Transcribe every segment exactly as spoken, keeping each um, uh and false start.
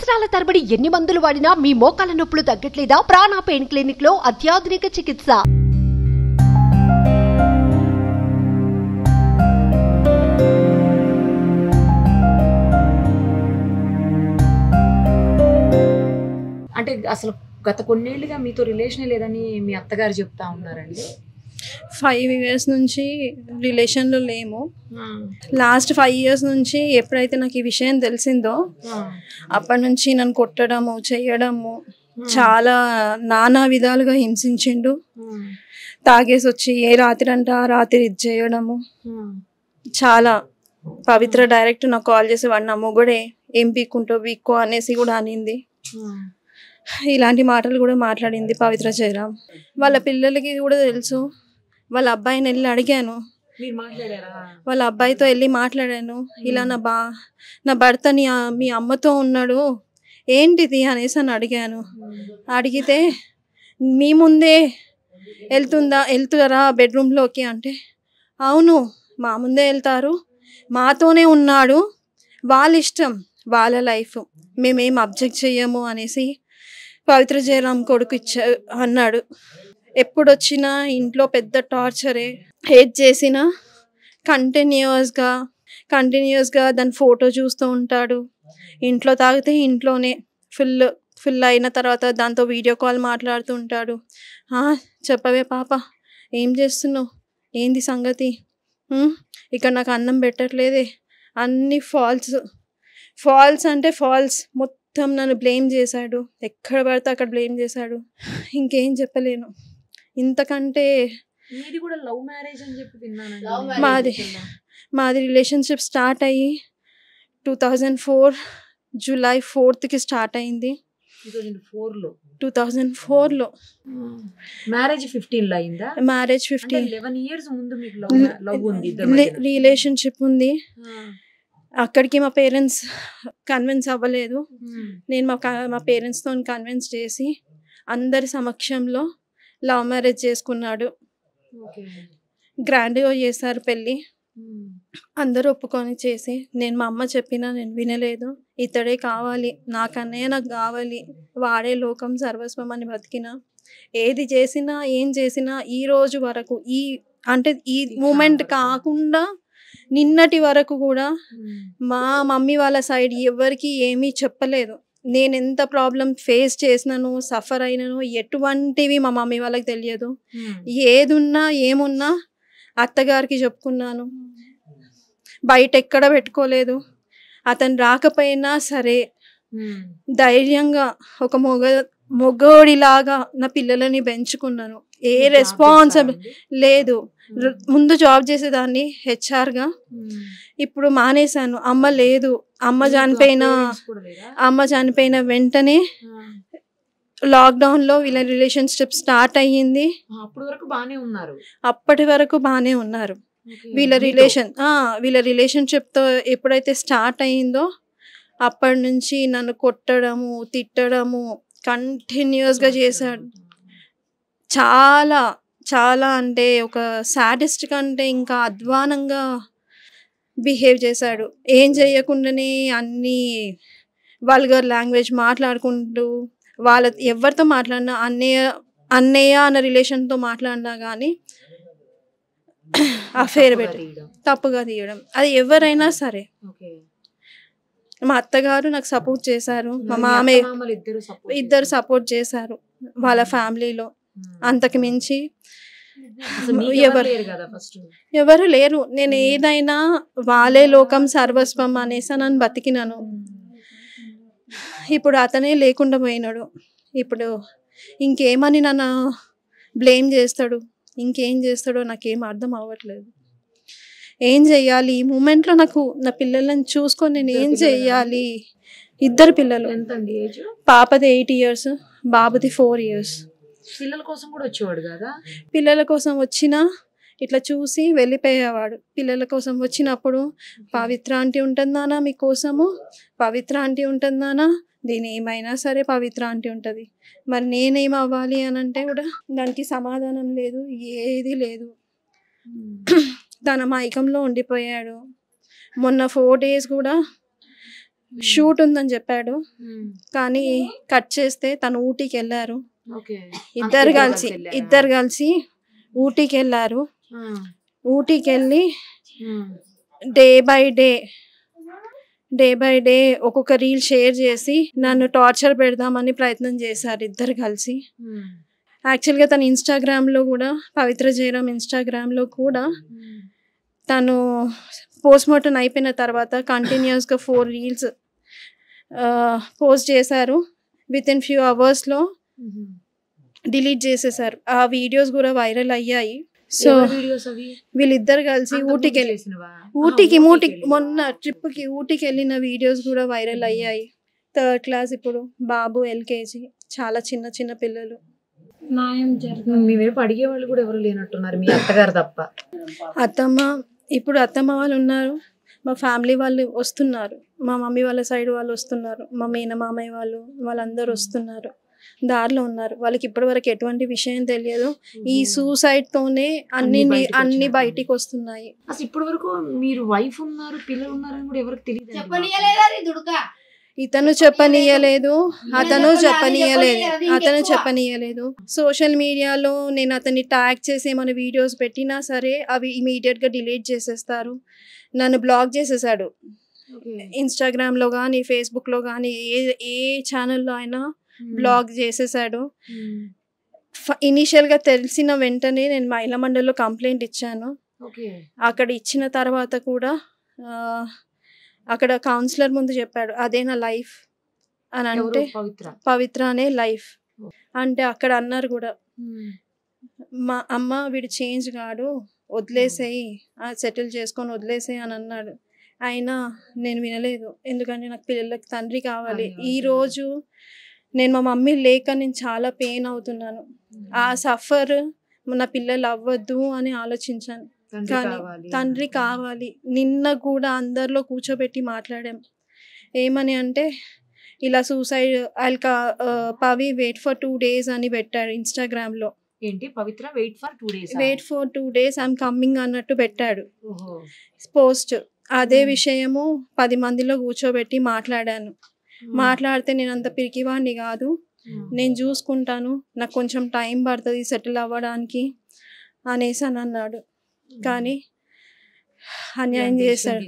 సంవత్సరాల తరబడి ఎన్ని మందులు వాడినా మీ మోకాల నొప్పులు తగ్గట్లేదా? ప్రాణ పెయిన్ క్లినిక్ లో అత్యాధునిక చికిత్స. అంటే అసలు గత కొన్నేళ్లుగా మీతో రిలేషన్ లేదని మీ అత్తగారు చెప్తా ఉన్నారండి. ఫైవ్ ఇయర్స్ నుంచి రిలేషన్లో లేము. లాస్ట్ ఫైవ్ ఇయర్స్ నుంచి ఎప్పుడైతే నాకు ఈ విషయం తెలిసిందో అప్పటి నుంచి నన్ను కొట్టడము చేయడము చాలా నానా విధాలుగా హింసించిండు. తాగేసి వచ్చి ఏ రాత్రి అంటే ఆ రాత్రి ఇది చేయడము చాలా. పవిత్ర డైరెక్ట్ నాకు కాల్ చేసి వాడు నా మొగుడే, ఏం పీక్కుంటో పీక్కో అనేసి కూడా అనింది. ఇలాంటి మాటలు కూడా మాట్లాడింది పవిత్ర జయరాం. వాళ్ళ పిల్లలకి కూడా తెలుసు. వాళ్ళ అబ్బాయిని వెళ్ళి అడిగాను, వాళ్ళ అబ్బాయితో వెళ్ళి మాట్లాడాను. ఇలా నా బా నా భర్త నీ మీ అమ్మతో ఉన్నాడు ఏంటిది అనేసి అని అడిగాను. అడిగితే మీ ముందే వెళ్తుందా వెళ్తారా బెడ్రూమ్లోకి అంటే, అవును మా ముందే వెళ్తారు, మాతోనే ఉన్నాడు, వాళ్ళ ఇష్టం వాళ్ళ లైఫ్, మేమేం అబ్జెక్ట్ చెయ్యము అనేసి పవిత్ర జయరాం కొడుకు ఇచ్చా అన్నాడు. ఎప్పుడొచ్చినా ఇంట్లో పెద్ద టార్చరే. హేట్ చేసినా కంటిన్యూస్గా కంటిన్యూస్గా దాని ఫోటో చూస్తూ ఉంటాడు. ఇంట్లో తాగితే ఇంట్లోనే ఫుల్ ఫుల్ అయిన తర్వాత దాంతో వీడియో కాల్ మాట్లాడుతూ ఉంటాడు. చెప్పవే పాప, ఏం చేస్తున్నావు, ఏంది సంగతి, ఇక్కడ నాకు అన్నం పెట్టట్లేదే, అన్నీ ఫాల్స్ ఫాల్స్ అంటే ఫాల్స్. మొత్తం నన్ను బ్లేమ్ చేశాడు, ఎక్కడ పడితే అక్కడ బ్లేమ్ చేశాడు. ఇంకేం చెప్పలేను. ఇంతకంటే మాది మాది రిలేషన్షిప్ స్టార్ట్ అయ్యి టూ థౌజండ్ ఫోర్ జూలై ఫోర్త్కి స్టార్ట్ అయింది. టూ థౌజండ్ ఫోర్లో మ్యారేజ్ ఫిఫ్టీన్లో అయిందా? మ్యారేజ్ ఫిఫ్టీన్ లెవెన్ ఇయర్స్ ముందు రిలేషన్షిప్ ఉంది. అక్కడికి మా పేరెంట్స్ కన్విన్స్ అవ్వలేదు. నేను మా మా పేరెంట్స్తో కన్విన్స్ చేసి అందరి సమక్షంలో లవ్ మ్యారేజ్ చేసుకున్నాడు. గ్రాండ్గా చేశారు పెళ్ళి, అందరూ ఒప్పుకొని చేసి. నేను మా అమ్మ చెప్పినా నేను వినలేదు. ఇతడే కావాలి, నాకన్నయ్య నాకు కావాలి, వాడే లోకం సర్వస్వం అని బతికిన. ఏది చేసినా ఏం చేసినా ఈ రోజు వరకు, ఈ అంటే ఈ మూమెంట్ కాకుండా నిన్నటి వరకు కూడా మా మమ్మీ వాళ్ళ సైడ్ ఎవరికి ఏమీ చెప్పలేదు. నేను ఎంత ప్రాబ్లం ఫేస్ చేసినాను, సఫర్ అయినాను, ఎటువంటివి మా మమ్మీ వాళ్ళకి తెలియదు. ఏదున్నా ఏమున్నా అత్తగారికి చెప్పుకున్నాను, బయట ఎక్కడ పెట్టుకోలేదు. అతను రాకపోయినా సరే ధైర్యంగా ఒక మొగ మొగోడిలాగా నా పిల్లలని పెంచుకున్నాను. ఏ రెస్పాన్సిబుల్ లేదు. ముందు జాబ్ చేసేదాన్ని హెచ్ఆర్గా, ఇప్పుడు మానేశాను. అమ్మ లేదు, అమ్మ చనిపోయిన అమ్మ చనిపోయిన వెంటనే లాక్డౌన్లో వీళ్ళ రిలేషన్షిప్ స్టార్ట్ అయ్యింది. అప్పటి వరకు బాగానే ఉన్నారు. వీళ్ళ రిలేషన్ వీళ్ళ రిలేషన్షిప్తో ఎప్పుడైతే స్టార్ట్ అయ్యిందో అప్పటి నుంచి నన్ను కొట్టడము తిట్టడము కంటిన్యూస్గా చేశాడు. చాలా చాలా అంటే ఒక సాడిస్ట్ కంటే ఇంకా అధ్వానంగా బిహేవ్ చేశాడు. ఏం చేయకుండానే అన్నీ వల్గర్ లాంగ్వేజ్ మాట్లాడుకుంటూ, వాళ్ళ ఎవరితో మాట్లాడినా అన్నయ్య అన్నయ్య అన్న రిలేషన్తో మాట్లాడినా కానీ అఫేర్ పెట్టి తప్పుగా తీయడం, అది ఎవరైనా సరే. మా అత్తగారు నాకు సపోర్ట్ చేశారు, మా మామయ్య ఇద్దరు సపోర్ట్ చేశారు వాళ్ళ ఫ్యామిలీలో. అంతకు మించి ఎవరు ఎవరు లేరు. నేను ఏదైనా వాళ్ళే లోకం సర్వస్వం అనేసి నన్ను బతికినాను. ఇప్పుడు అతనే లేకుండా పోయినాడు. ఇప్పుడు ఇంకేమని నన్ను బ్లేమ్ చేస్తాడు, ఇంకేం చేస్తాడో నాకేం అర్థం అవ్వట్లేదు. ఏం చెయ్యాలి ఈ మూమెంట్లో? నాకు నా పిల్లలను చూసుకొని నేను ఏం చెయ్యాలి? ఇద్దరు పిల్లలు, పాపది ఎయిట్ ఇయర్స్ బాబుది ఫోర్ ఇయర్స్. పిల్లల కోసం కూడా వచ్చేవాడు కదా? పిల్లల కోసం వచ్చినా ఇట్లా చూసి వెళ్ళిపోయేవాడు. పిల్లల కోసం వచ్చినప్పుడు పవిత్ర ఆంటీ ఉంటుందానా మీకోసము, పవిత్ర ఆంటీ ఉంటుందానా, దీని ఏమైనా సరే పవిత్ర ఆంటీ ఉంటుంది. మరి నేనేం అవ్వాలి అని అంటే కూడా దానికి సమాధానం లేదు, ఏది లేదు. తన మైకంలో ఉండిపోయాడు. మొన్న ఫోర్ డేస్ కూడా షూట్ ఉందని చెప్పాడు, కానీ కట్ చేస్తే తను ఊటీకి వెళ్ళారు. ఇద్దరు కలిసి ఇద్దరు కలిసి ఊటీకి వెళ్ళారు. ఊటీకి వెళ్ళి day by day day by day ఒక్కొక్క రీల్ షేర్ చేసి నన్ను టార్చర్ పెడదామని ప్రయత్నం చేశారు ఇద్దరు కలిసి. యాక్చువల్గా తను ఇన్స్టాగ్రామ్లో కూడా, పవిత్ర జయరామ్ ఇన్స్టాగ్రామ్లో కూడా తను పోస్ట్ మార్టం అయిపోయిన తర్వాత కంటిన్యూస్గా ఫోర్ రీల్స్ పోస్ట్ చేశారు. విత్ ఇన్ ఫ్యూ అవర్స్లో డిలీట్ చేసేసారు. ఆ వీడియోస్ కూడా వైరల్ అయ్యాయి. సో వీళ్ళిద్దరు కలిసి ఊటీకి వెళ్ళి ఊటీకి ఊటీ మొన్న ట్రిప్కి ఊటీకి వెళ్ళిన వీడియోస్ కూడా వైరల్ అయ్యాయి. థర్డ్ క్లాస్, ఇప్పుడు బాబు ఎల్కేజీ, చాలా చిన్న చిన్న పిల్లలు. న్యాయం జరుగుతుంది. మీ వైపు అడిగే వాళ్ళు కూడా ఎవరు లేనట్టున్నారు, మీ అత్తగారు తప్ప. అత్తమ్మ, ఇప్పుడు అత్తమ్మ వాళ్ళు ఉన్నారు, మా ఫ్యామిలీ వాళ్ళు వస్తున్నారు, మా మమ్మీ వాళ్ళ సైడ్ వాళ్ళు వస్తున్నారు, మా మేనమామయ్య వాళ్ళు వాళ్ళందరూ వస్తున్నారు, దారిలో ఉన్నారు. వాళ్ళకి ఇప్పటి వరకు ఎటువంటి విషయం తెలియదు. ఈ సూసైడ్ తోనే అన్ని అన్ని బయటికి వస్తున్నాయి. అసలు ఇప్పటి వరకు మీరు వైఫ్ ఉన్నారు, పిల్లలు ఉన్నారని కూడా ఎవరికి తెలియదు. ఇతను చెప్పనీయలేదు, అతను చెప్పనీయలేదు అతను చెప్పనీయలేదు సోషల్ మీడియాలో నేను అతన్ని ట్యాగ్ చేసి ఏమైనా వీడియోస్ పెట్టినా సరే అవి ఇమీడియట్గా డిలీట్ చేసేస్తారు. నన్ను బ్లాక్ చేసేసాడు. ఇన్స్టాగ్రామ్లో కానీ ఫేస్బుక్లో కానీ ఏ ఏ ఛానల్లో అయినా బ్లాక్ చేసేసాడు. ఇనీషియల్గా తెలిసిన వెంటనే నేను మహిళా మండలిలో కంప్లైంట్ ఇచ్చాను. అక్కడ ఇచ్చిన తర్వాత కూడా అక్కడ కౌన్సిలర్ ముందు చెప్పాడు, అదే నా లైఫ్ అని. అంటే పవిత్ర అనే లైఫ్ అంటే అక్కడ అన్నారు కూడా, మా అమ్మ వీడు చేంజ్ కాడు, వదిలేసేయి, సెటిల్ చేసుకొని వదిలేసేయి అని అన్నాడు. అయినా నేను వినలేదు, ఎందుకంటే నాకు పిల్లలకి తండ్రి కావాలి. ఈరోజు నేను మా మమ్మీ లేక నేను చాలా పెయిన్ అవుతున్నాను. ఆ సఫర్ నా పిల్లలు అవ్వద్దు అని ఆలోచించాను. కానీ తండ్రి కావాలి. నిన్న కూడా అందరిలో కూర్చోబెట్టి మాట్లాడాం. ఏమని అంటే, ఇలా సూసైడ్ అల్కా Pavi wait for two days అని పెట్టాడు ఇన్స్టాగ్రామ్లో. ఏంటి Pavitra wait for two days wait for two days I'm coming అన్నట్టు పెట్టాడు పోస్ట్. అదే విషయము పది మందిలో కూర్చోబెట్టి మాట్లాడాను. మాట్లాడితే నేను అంత పిరికివాడిని కాదు, నేను చూసుకుంటాను, నాకు కొంచెం టైం పడుతుంది సెటిల్ అవ్వడానికి అనేసి అని అన్నాడు. కానీ అన్యాయం చేశాడు.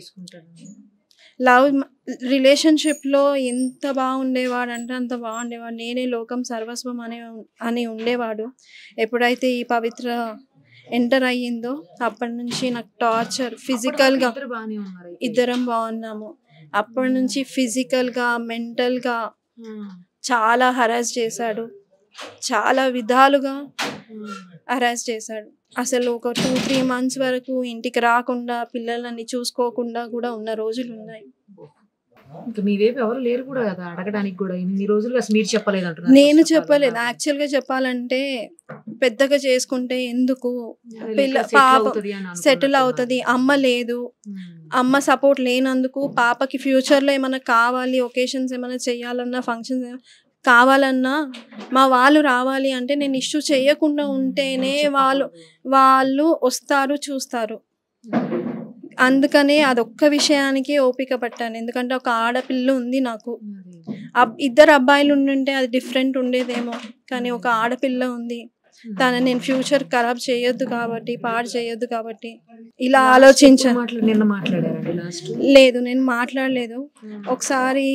లవ్ రిలేషన్షిప్లో ఎంత బాగుండేవాడు అంటే అంత బాగుండేవాడు. నేనే లోకం సర్వస్వం అనే అని ఉండేవాడు. ఎప్పుడైతే ఈ పవిత్ర ఎంటర్ అయ్యిందో అప్పటి నుంచి నాకు టార్చర్, ఫిజికల్గా ఇద్దరం బాగున్నాము. అప్పటి నుంచి ఫిజికల్గా మెంటల్గా చాలా హరాస్ చేశాడు, చాలా విధాలుగా హరాస్ చేశాడు. అసలు ఒక టూ త్రీ మంత్స్ వరకు ఇంటికి రాకుండా పిల్లలని చూసుకోకుండా కూడా ఉన్న రోజులు ఉన్నాయి. మీ వైపు ఎవరు లేరు కూడా కదా అడగడానికి కూడా. ఇన్ని రోజులు అసలు మీరు చెప్పలేదు అంటున్నారు. నేను చెప్పలేదు. యాక్చువల్గా చెప్పాలంటే పెద్దగా చేసుకుంటే ఎందుకు, పిల్ల పాప సెటిల్ అవుతుంది, అమ్మ లేదు, అమ్మ సపోర్ట్ లేనందుకు పాపకి ఫ్యూచర్లో ఏమైనా కావాలి, ఒకేషన్స్ ఏమైనా చేయాలన్నా, ఫంక్షన్స్ కావాలన్నా మా వాళ్ళు రావాలి అంటే నేను ఇష్యూ చేయకుండా ఉంటేనే వాళ్ళు వాళ్ళు వస్తారు, చూస్తారు. అందుకనే అదొక్క విషయానికి ఓపిక పట్టాను. ఎందుకంటే ఒక ఆడపిల్ల ఉంది నాకు. ఇద్దరు అబ్బాయిలు ఉండుంటే అది డిఫరెంట్ ఉండేదేమో, కానీ ఒక ఆడపిల్ల ఉంది. తను నేను ఫ్యూచర్ ఖరాబ్ చేయొద్దు కాబట్టి, పాడు చేయొద్దు కాబట్టి ఇలా ఆలోచించాను. లేదు, నేను మాట్లాడలేదు. ఒకసారి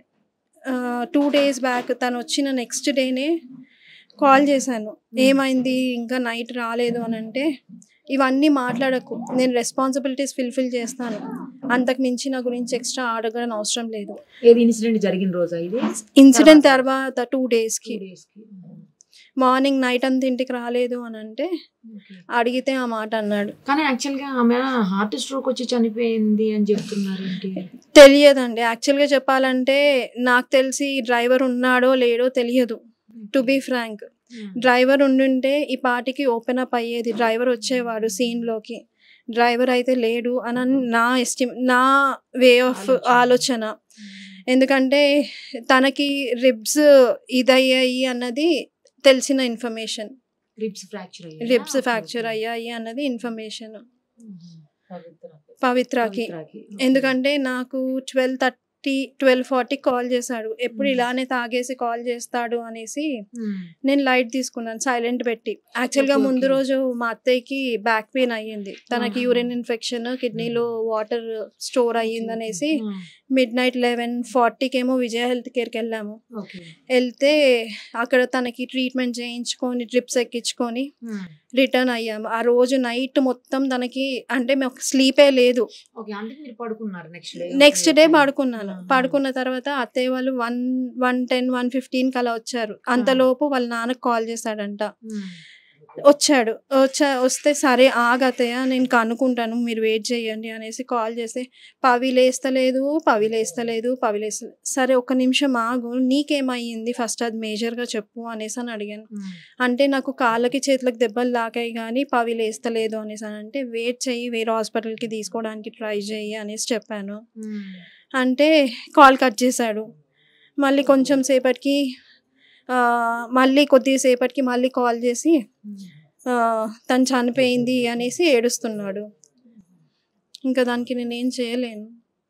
టూ డేస్ బ్యాక్ తను వచ్చిన నెక్స్ట్ డేనే కాల్ చేశాను, ఏమైంది ఇంకా నైట్ రాలేదు అని అంటే, ఇవన్నీ మాట్లాడకు, నేను రెస్పాన్సిబిలిటీస్ ఫుల్ఫిల్ చేస్తాను, అంతకు మించి నా గురించి ఎక్స్ట్రా అడగడం అవసరం లేదు. ఏది ఇన్సిడెంట్ జరిగిన రోజా ఇది? ఇన్సిడెంట్ తర్వాత టూ డేస్కి మార్నింగ్ నైట్ అంతా ఇంటికి రాలేదు అని అంటే అడిగితే ఆ మాట అన్నాడు. కానీ యాక్చువల్గా ఆమె హార్ట్ స్ట్రోక్ వచ్చి చనిపోయింది అని చెప్తున్నారు. తెలియదండి. యాక్చువల్గా చెప్పాలంటే నాకు తెలిసి డ్రైవర్ ఉన్నాడో లేడో తెలియదు. టు బీ ఫ్రాంక్, డ్రైవర్ ఉండుంటే ఈ పాటికి ఓపెన్ అప్ అయ్యేది, డ్రైవర్ వచ్చేవాడు సీన్లోకి. డ్రైవర్ అయితే లేడు అని నా ఎస్టిమ్ నా వే ఆఫ్ ఆలోచన. ఎందుకంటే తనకి రిబ్స్ ఇదయ్యాయి అన్నది తెలిసిన information, ribs fracture ribs fracture అయ్యాయి అన్నది ఇన్ఫర్మేషన్ పవిత్రకి. ఎందుకంటే నాకు twelve thirty forty twelve forty call చేశాడు. ఎప్పుడు ఇలానే తాగేసి కాల్ చేస్తాడు అనేసి నేను లైట్ తీసుకున్నాను, సైలెంట్ పెట్టి. యాక్చువల్గా ముందు రోజు మా అత్తయ్యకి బ్యాక్ పెయిన్ అయ్యింది, తనకి యూరిన్ ఇన్ఫెక్షన్, కిడ్నీలో వాటర్ స్టోర్ అయ్యింది అనేసి మిడ్ నైట్ లెవెన్ ఫార్టీకి ఏమో విజయ హెల్త్ కేర్కి వెళ్ళాము. వెళ్తే అక్కడ తనకి ట్రీట్మెంట్ చేయించుకొని డ్రిప్స్ ఎక్కించుకొని రిటర్న్ అయ్యాము. ఆ రోజు నైట్ మొత్తం తనకి అంటే మాకు స్లీపే లేదు. నెక్స్ట్ డే పడుకున్నాను. పడుకున్న తర్వాత అత్తయ్య వాళ్ళు వన్ వన్ టెన్ వన్ ఫిఫ్టీన్కి అలా వచ్చారు. అంతలోపు వాళ్ళ నాన్నకు కాల్ చేశాడంట. వచ్చాడు. వచ్చా వస్తే సరే ఆగతయ్య నేను కనుక్కుంటాను, మీరు వెయిట్ చేయండి అనేసి కాల్ చేస్తే పవి లేస్తలేదు పవి లేస్తలేదు పవి లేస్తలేదు సరే ఒక్క నిమిషం ఆగు, నీకేమయ్యింది ఫస్ట్ అది మేజర్గా చెప్పు అనేసి అని అడిగాను. అంటే నాకు కాళ్ళకి చేతులకు దెబ్బలు తాకాయి కానీ పవి లేస్తలేదు అనేసి అని అంటే వెయిట్ చెయ్యి, వేరే హాస్పిటల్కి తీసుకోవడానికి ట్రై చెయ్యి అనేసి చెప్పాను. అంటే కాల్ కట్ చేశాడు. మళ్ళీ కొంచెం సేపటికి మళ్ళీ కొద్దిసేపటికి మళ్ళీ కాల్ చేసి తను చనిపోయింది అనేసి ఏడుస్తున్నాడు. ఇంకా దానికి నేనేం చేయలేను.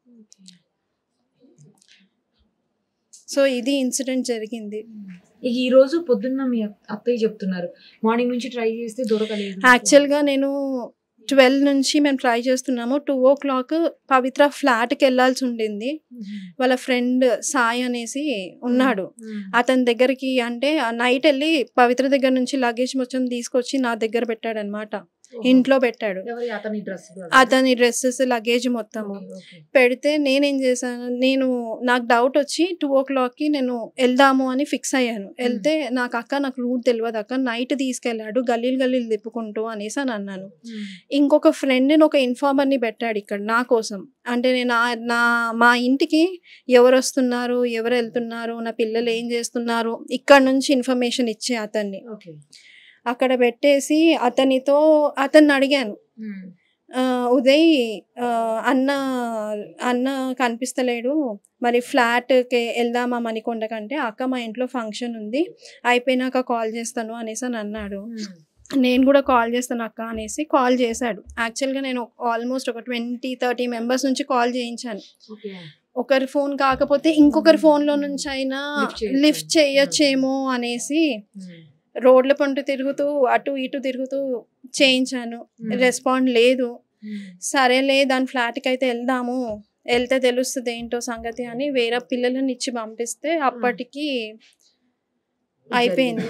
సో ఇది ఇన్సిడెంట్ జరిగింది. ఈ రోజు పొద్దున్న మీ అత్తయ్య చెప్తున్నారు మార్నింగ్ నుంచి ట్రై చేస్తే దొరకలేదు. యాక్చువల్గా నేను ట్వెల్వ్ నుంచి మేము ట్రై చేస్తున్నాము. టూ ఓ క్లాక్ పవిత్ర ఫ్లాట్కి వెళ్ళాల్సి ఉండింది. వాళ్ళ ఫ్రెండ్ సాయి అనేసి ఉన్నాడు, అతని దగ్గరికి అంటే నైట్ వెళ్ళి పవిత్ర దగ్గర నుంచి లగేజ్ మొత్తం తీసుకొచ్చి నా దగ్గర పెట్టాడు అనమాట. ఇంట్లో పెట్టాడు అతని డ్రెస్సెస్ లగేజ్ మొత్తము పెడితే నేనేం చేశాను, నేను నాకు డౌట్ వచ్చి టూ ఓ క్లాక్కి నేను వెళ్దాము అని ఫిక్స్ అయ్యాను. వెళ్తే నాకు అక్క నాకు రూట్ తెలియదు అక్క, నైట్ తీసుకెళ్ళాడు గల్లీలు గల్లీలు తిప్పుకుంటూ అనేసి అని అన్నాను. ఇంకొక ఫ్రెండ్ని ఒక ఇన్ఫార్మర్ని పెట్టాడు ఇక్కడ నా కోసం. అంటే నేను నా మా ఇంటికి ఎవరు వస్తున్నారు ఎవరు వెళ్తున్నారు నా పిల్లలు ఏం చేస్తున్నారు ఇక్కడ నుంచి ఇన్ఫర్మేషన్ ఇచ్చే అతన్ని అక్కడ పెట్టేసి అతనితో అతన్ని అడిగాను, ఉదయ్ అన్న అన్న కనిపిస్తలేడు మరి ఫ్లాట్కి వెళ్దామా మణికొండ కంటే, అక్క మా ఇంట్లో ఫంక్షన్ ఉంది అయిపోయినాక కాల్ చేస్తాను అనేసి అని అన్నాడు. నేను కూడా కాల్ చేస్తాను అక్క అనేసి కాల్ చేశాడు. యాక్చువల్గా నేను ఆల్మోస్ట్ ఒక ట్వంటీ థర్టీ మెంబర్స్ నుంచి కాల్ చేయించాను. ఒకరి ఫోన్ కాకపోతే ఇంకొకరి ఫోన్లో నుంచి అయినా లిఫ్ట్ చేయొచ్చేమో అనేసి రోడ్ల పంట తిరుగుతూ అటు ఇటు తిరుగుతూ చేయించాను. రెస్పాండ్ లేదు. సరేలే దాని ఫ్లాట్కి అయితే వెళ్దాము, వెళ్తే తెలుస్తుంది ఏంటో సంగతి అని వేరే పిల్లలను ఇచ్చి పంపిస్తే అప్పటికి అయిపోయింది.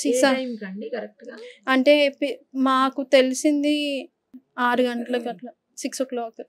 అంటే మాకు తెలిసింది ఆరు గంటలకు అట్లా six o'clock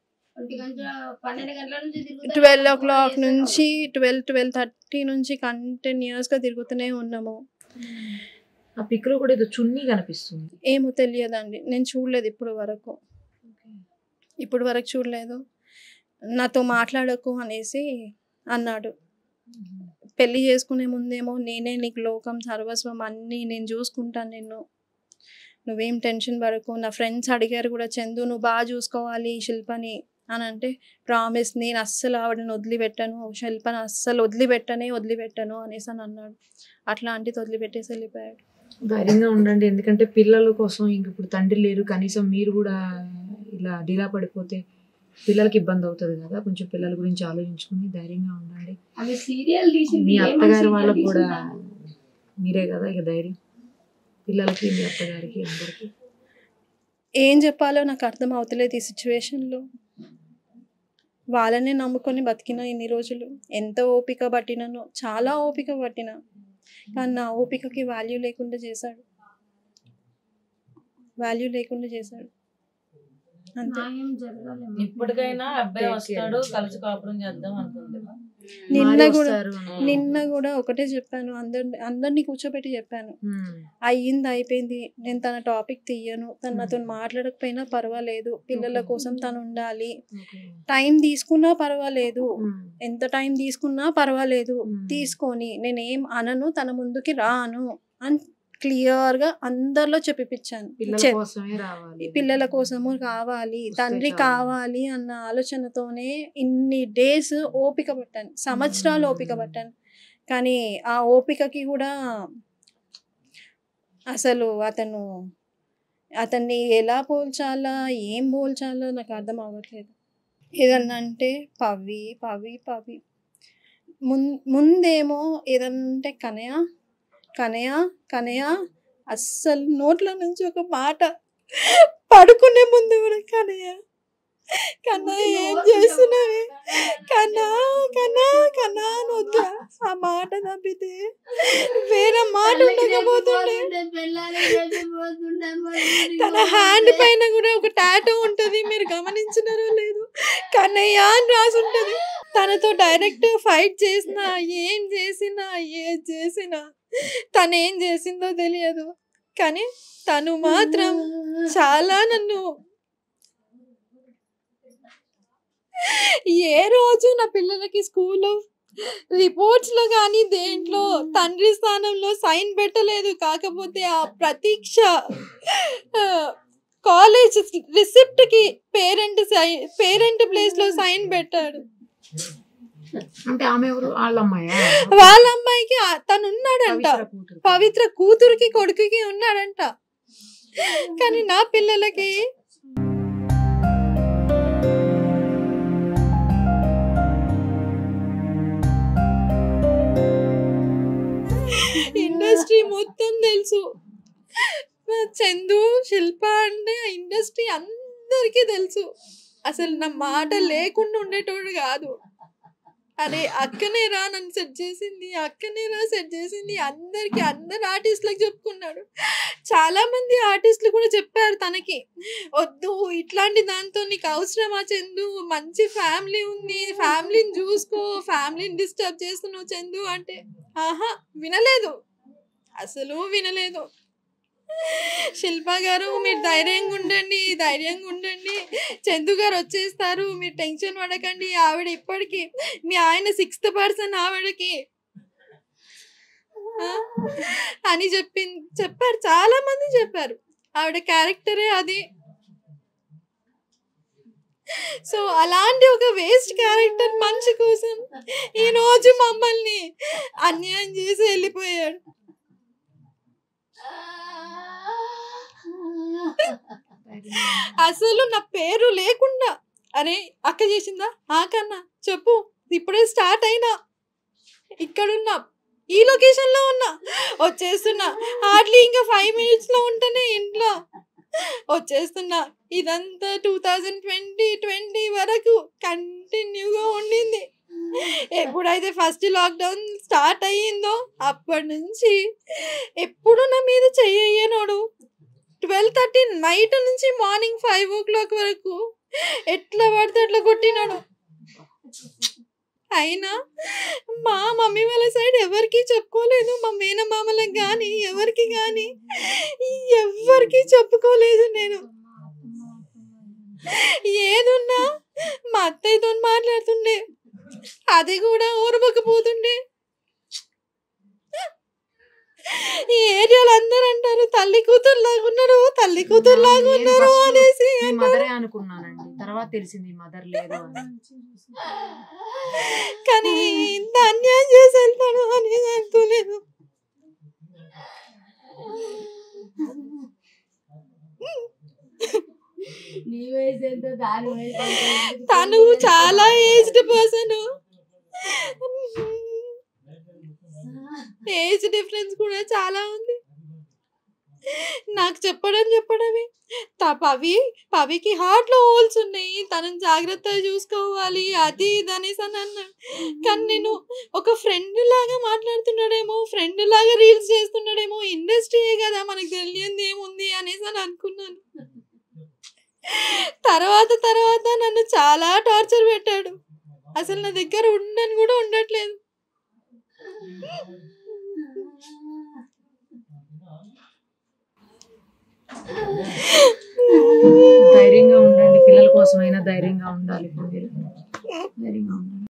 twelve o'clock నుంచి ట్వెల్వ్ ట్వెల్వ్ థర్టీ నుంచి కంటిన్యూస్గా తిరుగుతూనే ఉన్నాము. ఆ పిక్ లో కూడా ఏదో చున్నీ కనిపిస్తుంది. ఏమో తెలియదండి, నేను చూడలేదు ఇప్పుడు వరకు ఇప్పుడు వరకు చూడలేదు. నాతో మాట్లాడకు అనేసి అన్నాడు. పెళ్ళి చేసుకునే ముందేమో నేనే నీకు లోకం సర్వస్వం అన్నీ నేను చూసుకుంటాను, నిన్ను నువ్వేం టెన్షన్ పడకు. నా ఫ్రెండ్స్ అడిగారు కూడా చందు నువ్వు బాగా చూసుకోవాలి శిల్పని అని అంటే ప్రామిస్ నేను అస్సలు ఆవిడని వదిలిపెట్టాను, శిల్పని అస్సలు వదిలిపెట్టనే వదిలిపెట్టాను అనేసి అని అన్నాడు. అట్లాంటిది వదిలిపెట్టేసి వెళ్ళిపోయాడు. ధైర్యంగా ఉండండి, ఎందుకంటే పిల్లల కోసం ఇంక ఇప్పుడు తండ్రి లేరు, కనీసం మీరు కూడా ఇలా డీలా పడిపోతే పిల్లలకి ఇబ్బంది అవుతుంది కదా, కొంచెం పిల్లల గురించి ఆలోచించుకుని ధైర్యంగా ఉండండి. మీ అత్తగారి వాళ్ళకు కూడా మీరే కదా ఇక ధైర్యం, పిల్లలకి మీ అత్తగారికి అందరికి. ఏం చెప్పాలో నాకు అర్థం అవుతలేదు ఈ సిచ్యువేషన్లో. వాళ్ళనే నమ్ముకొని బతికిన ఇన్ని రోజులు, ఎంత ఓపిక పట్టిననో చాలా ఓపిక పట్టిన, కానీ నా ఓపికకి వాల్యూ లేకుండా చేశాడు వాల్యూ లేకుండా చేశాడు అంతే. ఇప్పటికైనా అబ్బాయి వస్తాడు కలిసి కాపురం చేద్దాం అనుకుంది. నిన్న కూడా నిన్న కూడా ఒకటే చెప్పాను, అందరి అందరినీ కూర్చోబెట్టి చెప్పాను, అయ్యింది అయిపోయింది, నేను తన టాపిక్ తీయను, తను నాతో మాట్లాడకపోయినా పర్వాలేదు, పిల్లల కోసం తను ఉండాలి, టైం తీసుకున్నా పర్వాలేదు, ఎంత టైం తీసుకున్నా పర్వాలేదు, తీసుకొని నేనేం అనను, తన ముందుకి రాను అని క్లియర్ గా అందరిలో చెప్పిపించాను. పిల్లల కోసము కావాలి, తండ్రి కావాలి అన్న ఆలోచనతోనే ఇన్ని డేస్ ఓపిక పట్టాను, సంవత్సరాలు ఓపిక పట్టాను. కానీ ఆ ఓపికకి కూడా అసలు అతను అతన్ని ఎలా పోల్చాలా ఏం పోల్చాలో నాకు అర్థం అవ్వట్లేదు. ఏదన్నా అంటే పవి పవి పవి ముం ముందేమో ఏదంటే కనయ కనయ కనయ అస్సలు నోట్ల నుంచి ఒక మాట పడుకునే ముందు కూడా కనయ కన్నా ఏం చేస్తున్నావే కన్నా కన్నా కన్నా అని వద్దా ఆ మాట తప్పితే వేరే మాట ఉండకపోతుండే. తన హ్యాండ్ పైన కూడా ఒక టాటూ ఉంటది, మీరు గమనించినారో లేదు, కన్నయ్య అని రాసి ఉంటది. తనతో డైరెక్ట్ ఫైట్ చేసినా ఏం చేసినా ఏం చేసినా తను ఏం చేసిందో తెలియదు, కానీ తను మాత్రం చాలా నన్ను ఏ రోజు నా పిల్లలకి స్కూల్లో రిపోర్ట్స్ లో కానీ దేంట్లో తండ్రి స్థానంలో సైన్ పెట్టలేదు. కాకపోతే ఆ ప్రతీక్ష కాలేజ్ రిసిప్ట్ కి పేరెంట్ సైన్ పేరెంట్ ప్లేస్ లో సైన్ పెట్టాడు. అంటే ఆమె ఎవరు? వాళ్ళ అమ్మాయా? వాళ్ళ అమ్మాయికి తను ఉన్నాడంట, పవిత్ర కూతురికి కొడుకుకి ఉన్నాడంట. కానీ నా పిల్లలకి ఇండస్ట్రీ మొత్తం తెలుసు. చందు, శిల్ప అంటే ఆ ఇండస్ట్రీ అందరికీ తెలుసు. అసలు నా మాట లేకుండా ఉండేటోడు కాదు. అరే అక్కనే రా నన్ను సెట్ చేసింది, అక్కనే రా సెట్ చేసింది అందరికి, అందరు ఆర్టిస్టులకు చెప్పుకున్నాడు. చాలా మంది ఆర్టిస్టులు కూడా చెప్పారు తనకి, వద్దు ఇట్లాంటి దాంతో నీకు అవసరమా చందు, మంచి ఫ్యామిలీ ఉంది, ఫ్యామిలీని చూసుకో, ఫ్యామిలీని డిస్టర్బ్ చేస్తున్నావు చందు అంటే ఆహా వినలేదు, అసలు వినలేదు. శిల్ప గారు మీరు ధైర్యంగా ఉండండి, ధైర్యంగా ఉండండి, చందు గారు వచ్చేస్తారు, మీరు టెన్షన్ పడకండి, ఆవిడ ఇప్పటికి మీ ఆయన సిక్స్త్ పర్సన్ ఆవిడకి అని చెప్పి చెప్పారు. చాలా మంది చెప్పారు ఆవిడ క్యారెక్టరే అది. సో అలాంటి ఒక వేస్ట్ క్యారెక్టర్ మనిషి కోసం ఈ రోజు మమ్మల్ని అన్యాయం చేసి వెళ్ళిపోయాడు. అసలు నా పేరు లేకుండా అరే అక్క చేసిందా, ఆ కన్నా చెప్పు, ఇప్పుడే స్టార్ట్ అయినా, ఇక్కడున్నా, ఈ లొకేషన్ లో ఉన్నా, వచ్చేస్తున్నా, హార్డ్లీ ఇంకా ఫైవ్ మినిట్స్ లో ఉంటేనే ఇంట్లో వచ్చేస్తున్నా. ఇదంతా టూ థౌజండ్ ట్వంటీ ట్వంటీ వరకు కంటిన్యూగా ఉండింది. ఎప్పుడైతే ఫస్ట్ లాక్డౌన్ స్టార్ట్ అయ్యిందో అప్పటి నుంచి ఎప్పుడు నా మీద చెయ్యనోడు. ట్వెల్వ్ థర్టీ నైట్ నుంచి మార్నింగ్ ఫైవ్ ఓ క్లాక్ వరకు ఎట్లా పడితే అట్లా కొట్టినాడు. అయినా మా మమ్మీ వాళ్ళ సైడ్ ఎవరికి చెప్పుకోలేదు, మా మేనమామలకు కానీ ఎవరికి కానీ ఎవరికి చెప్పుకోలేదు. నేను ఏదున్నా మా అత్తయ్యతో మాట్లాడుతుండే, అది కూడా ఊరబకపోతుండే. ఈ ఏరియాలో అందరూ అంటారు తల్లి కూతురు లాగా ఉన్నారు, తల్లి కూతురు లాగా ఉన్నారు అనేసి. మదరే అనుకున్నానండి, తర్వాత తెలిసింది మదర్ లేదు అని. కానీ ఇంత అన్యాయం చేసి వెళ్తాడు అనేది అనుకోలేదు. తను చాలా ఏజ్డ్ పర్సన్, ఏజ్ డిఫరెన్స్ కూడా చాలా ఉంది. నాకు చెప్పడం చెప్పడమే పవి పవికి హార్ట్ లో హోల్స్ ఉన్నాయి, తనని జాగ్రత్తగా చూసుకోవాలి అది ఇది అనేసి అని అన్నాడు. కానీ నేను ఒక ఫ్రెండ్ లాగా మాట్లాడుతున్నాడేమో, ఫ్రెండ్ లాగా రీల్స్ చేస్తున్నాడేమో, ఇండస్ట్రీయే కదా మనకు తెలియంది ఏముంది అనేసి అని అనుకున్నాను. తర్వాత తర్వాత నన్ను చాలా టార్చర్ పెట్టాడు. అసలు నా దగ్గర ఉండని కూడా ఉండట్లేదు. ధైర్యంగా ఉండండి, పిల్లల కోసమైనా ధైర్యంగా ఉండాలి. ధైర్యంగా ఉండాలి.